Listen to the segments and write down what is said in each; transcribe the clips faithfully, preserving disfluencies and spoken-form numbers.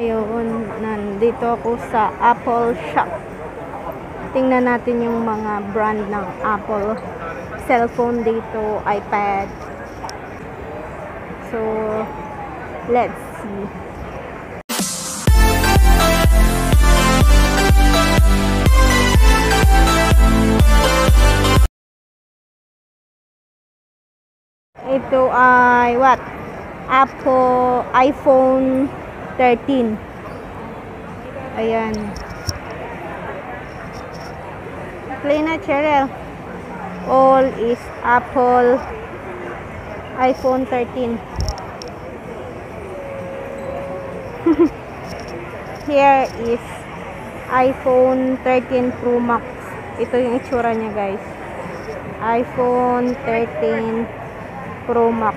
Ayun, nandito ako sa Apple shop. Tingnan natin yung mga brand ng Apple cellphone dito, iPad. So, let's see. Ito ay what? Apple iPhone thirteen. Ayan. Play na, Cheryl. All is Apple iPhone thirteen. Here is iPhone thirteen Pro Max. Ito yung itsura niya, guys. iPhone thirteen Pro Max.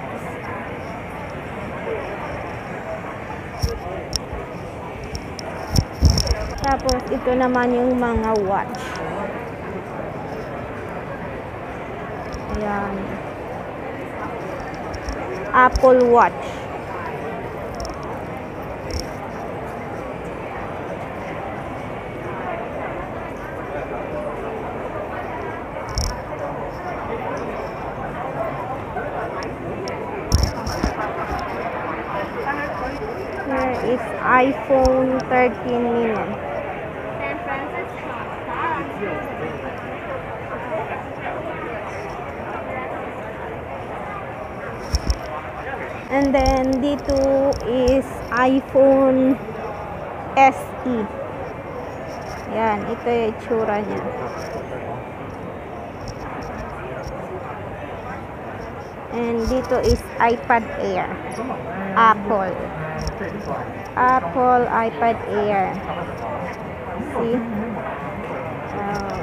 Tapos, ito naman yung mga watch. Ayan. Apple Watch. Here is iPhone thirteen mini. And then dito is iPhone S E. Yan, ito yung itsura niya. And dito is iPad Air. Apple. Apple iPad Air. See? Uh,